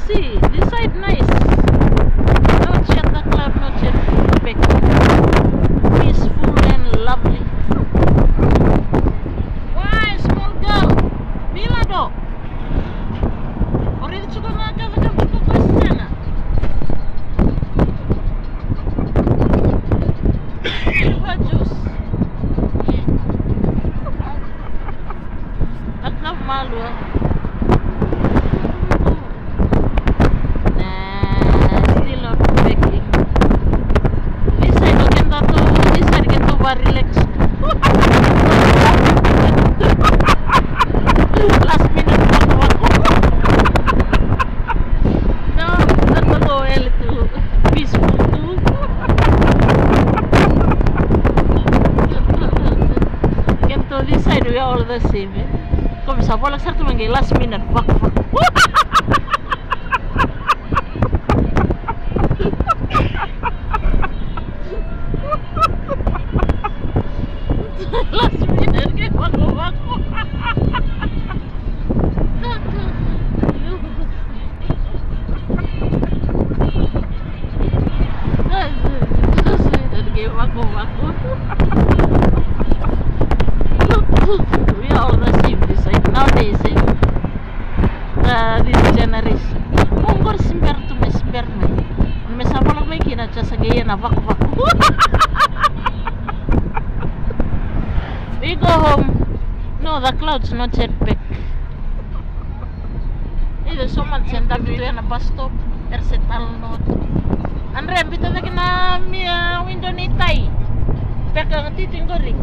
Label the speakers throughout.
Speaker 1: see. This side nice. Not yet the cloud, not yet big. Peaceful and lovely. Why, small girl? Bila do? Already cukup makan cukup question. What juice? At love malu. Still not baking. This side can do relax. Last minute no, that will go a little peaceful too. Can to this side we are all the same. Come sa bolak sartu mangi last minute fuck. Last minute ke bago-bago. We are all the same this side nowadays. This generation. Mongor simper tu mesper me. Mesapolak me kina cha sagaya na vak-vak. We go home. No, the clouds not yet back. There's someone sent up to a bus stop. Ersetal not. Andre, bito na kina window ni tay. Peka ng titing goring.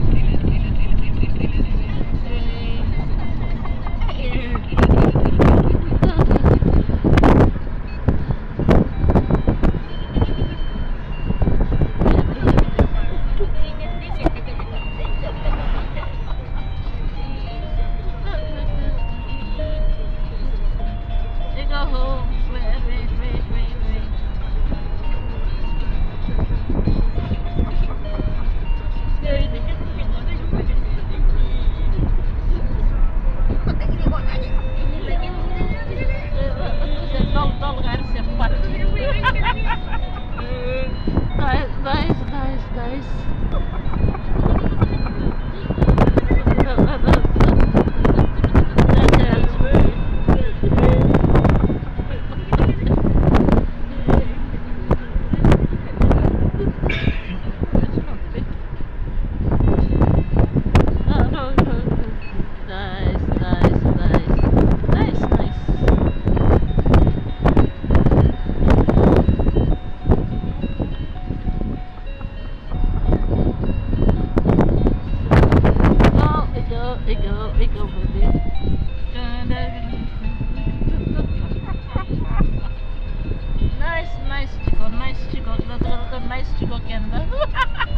Speaker 1: Nice. Ikaw baby. Nice chico, nice chico, kenda.